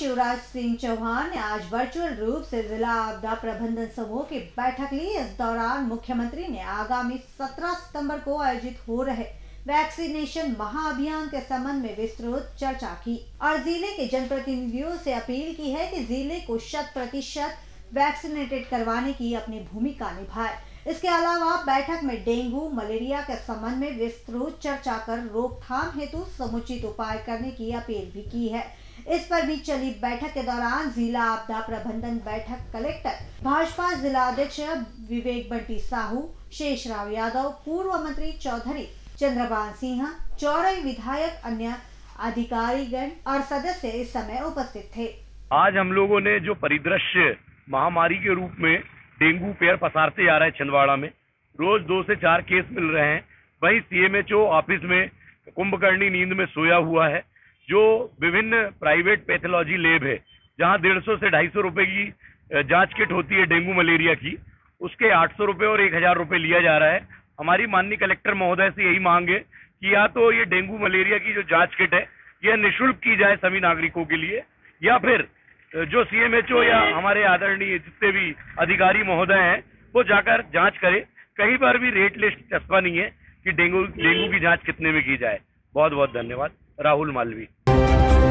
शिवराज सिंह चौहान ने आज वर्चुअल रूप से जिला आपदा प्रबंधन समूह की बैठक ली। इस दौरान मुख्यमंत्री ने आगामी 17 सितंबर को आयोजित हो रहे वैक्सीनेशन महाअभियान के संबंध में विस्तृत चर्चा की और जिले के जनप्रतिनिधियों से अपील की है कि जिले को 100% वैक्सीनेटेड करवाने की अपनी भूमिका निभाए। इसके अलावा बैठक में डेंगू मलेरिया के संबंध में विस्तृत चर्चा कर रोकथाम हेतु समुचित उपाय करने की अपील भी की है। इस पर भी चली बैठक के दौरान जिला आपदा प्रबंधन बैठक कलेक्टर भाजपा जिला अध्यक्ष विवेक बंटी साहू, शेषराव यादव, पूर्व मंत्री चौधरी चंद्रभान सिंह, चौरई विधायक, अन्य अधिकारीगण और सदस्य इस समय उपस्थित थे। आज हम लोगों ने जो परिदृश्य महामारी के रूप में डेंगू पैर पसारते जा रहा है छिंदवाड़ा में, रोज 2 से 4 केस मिल रहे हैं। वहीं सीएमएचओ ऑफिस में कुंभकर्णी नींद में सोया हुआ है। जो विभिन्न प्राइवेट पैथोलॉजी लैब है, जहां 150 से 250 रुपए की जांच किट होती है डेंगू मलेरिया की, उसके 800 रुपए और 1000 रुपए लिया जा रहा है। हमारी माननीय कलेक्टर महोदय से यही मांग है कि या तो ये डेंगू मलेरिया की जो जांच किट है यह निःशुल्क की जाए सभी नागरिकों के लिए, या फिर जो सीएमएचओ या हमारे आदरणीय जितने भी अधिकारी महोदय हैं वो जाकर जांच करें। कहीं पर भी रेट लिस्ट चस्पा नहीं है कि डेंगू की जांच कितने में की जाए। बहुत बहुत धन्यवाद। राहुल मालवी।